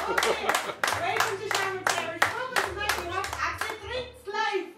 Welcome to Shamrock Parish. Welcome tonight we have Acid Drinks Live.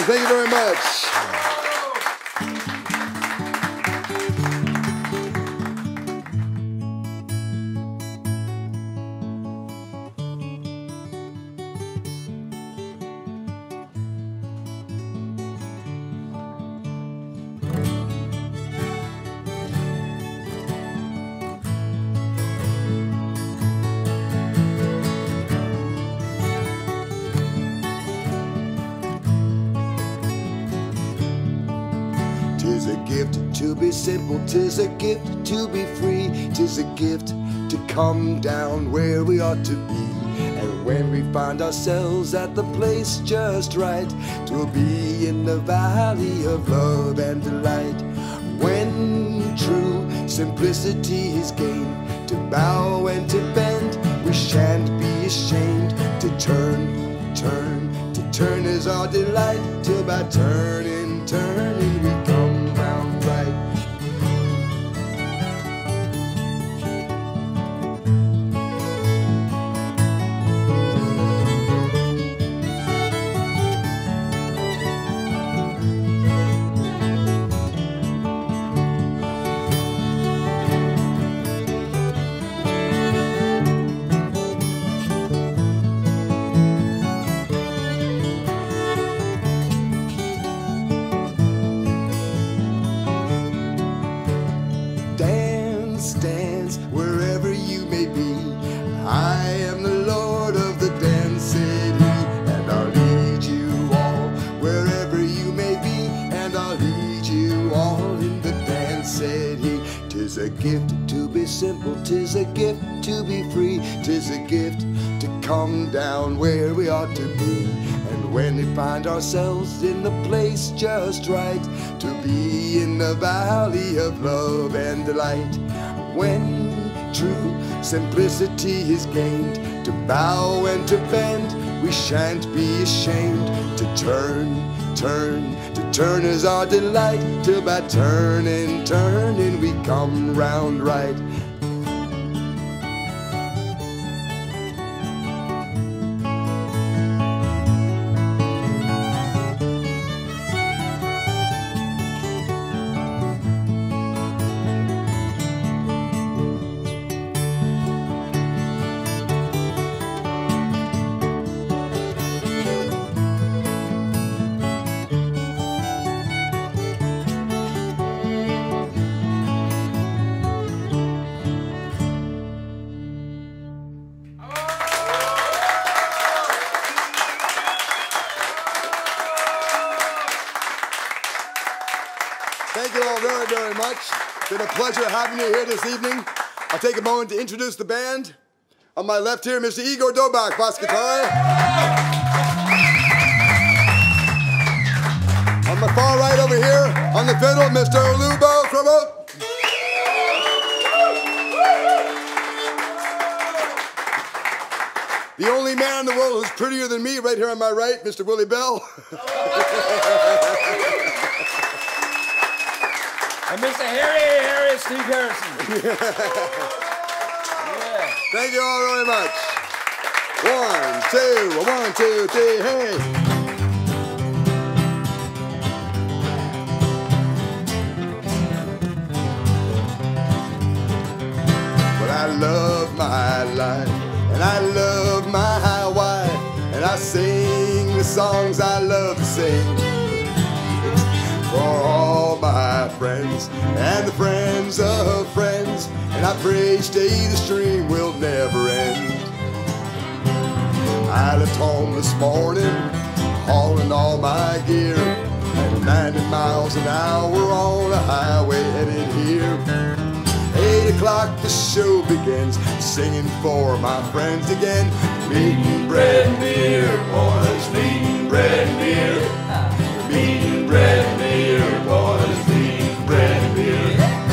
Thank you very much. Tis a gift to be simple, tis a gift to be free, tis a gift to come down where we ought to be. And when we find ourselves at the place just right, 'twill be in the valley of love and delight. When true simplicity is gained, to bow and to bend, we shan't be ashamed to turn is our delight, till by turning we come round right. Dance wherever you may be. I am the Lord of the dance city, and I'll lead you all wherever you may be, and I'll lead you all in the dance city. 'Tis a gift to be simple, 'tis a gift to be free, 'tis a gift to come down where we ought to be. And when we find ourselves in the place just right, to be in the valley of love and delight. When true simplicity is gained, to bow and to bend, we shan't be ashamed to turn is our delight, till by turning we come round right. Thank you all very, very much. It's been a pleasure having you here this evening. I'll take a moment to introduce the band. On my left here, Mr. Igor Dobak, bass guitar. On the far right over here, on the fiddle, Mr. Lubo Krabot. The only man in the world who's prettier than me, right here on my right, Mr. Willie Bell. And Mr. Harry Steve Harrison. Yeah. Thank you all very much. 1, 2, 3, hey. Well, I love my life, and I love my wife, and I sing the songs I love to sing. For all my friends and the friends of friends, and I pray each day the stream will never end. I left home this morning, hauling all my gear, at 90 miles an hour on a highway headed here. 8 o'clock the show begins, singing for my friends again. Meat and bread and beer, boys, meat and bread and beer. Meat and bread and beer, boys, meat and bread and beer.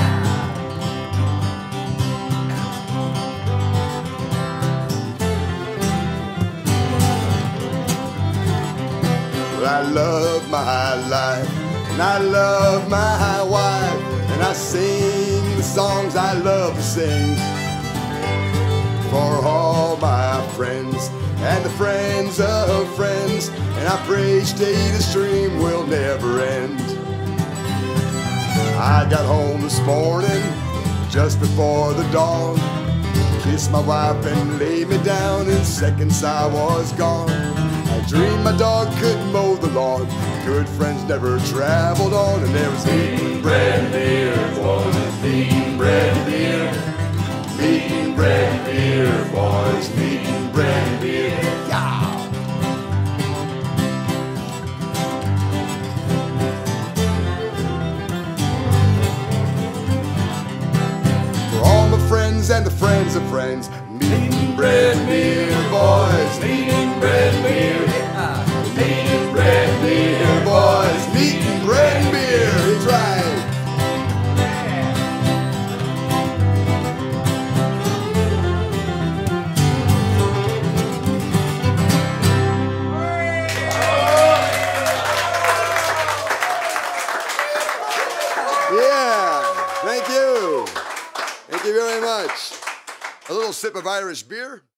Well, I love my life, and I love my wife, and I sing the songs I love to sing. For all my friends and the friends of friends, and I pray each day this dream will never end. I got home this morning just before the dawn, kissed my wife and laid me down. In seconds I was gone. I dreamed my dog could mow the lawn, good friends never traveled on, and there was meat and bread and beer, boys. Meat and bread and beer, meat and bread and beer, boys. Meat and bread and beer. Yeah. Friends and the friends of friends, meat and bread and beer, boys. Meat and bread and beer, meat and bread and beer, boys. Meat and bread and beer, that's right. Yeah, thank you. Thank you very much. A little sip of Irish beer.